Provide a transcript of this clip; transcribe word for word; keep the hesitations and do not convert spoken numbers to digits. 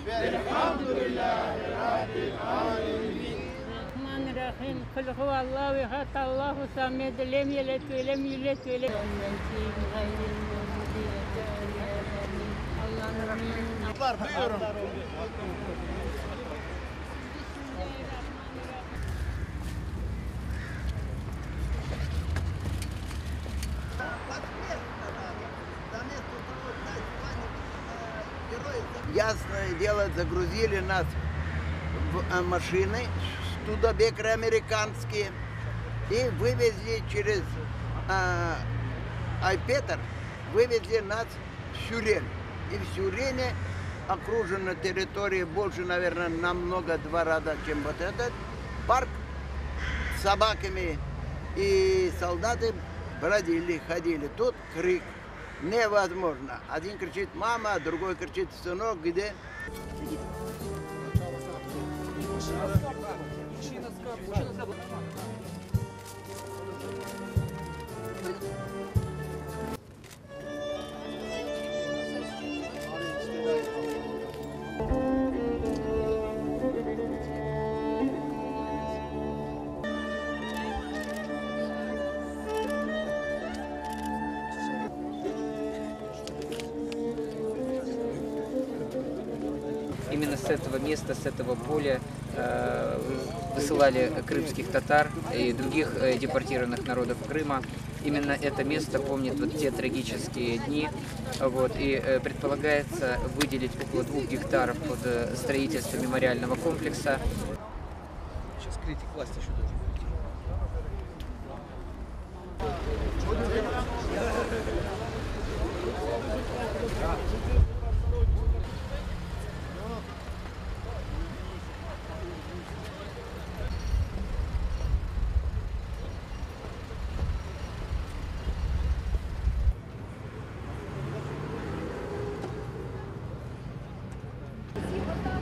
Bismillahirrahmanirrahim. Kul huvallahu ehad, Allahu samed, lem yelid ve lem yulad ve lem Buyurun. Ясное дело, загрузили нас в машины, студебекеры американские, и вывезли через а, Айпетр, вывезли нас в Сирен. И в Сирене окружена территория больше, наверное, намного два раза, чем вот этот парк. С собаками и солдаты бродили, ходили. Тут крик. Невозможно. Один кричит мама, а другой кричит сынок, где? Именно с этого места, с этого поля э, высылали крымских татар и других э, депортированных народов Крыма. Именно это место помнит вот те трагические дни. Вот, и э, предполагается выделить около двух гектаров под э, строительство мемориального комплекса. Сейчас критик власти еще должен быть. Вот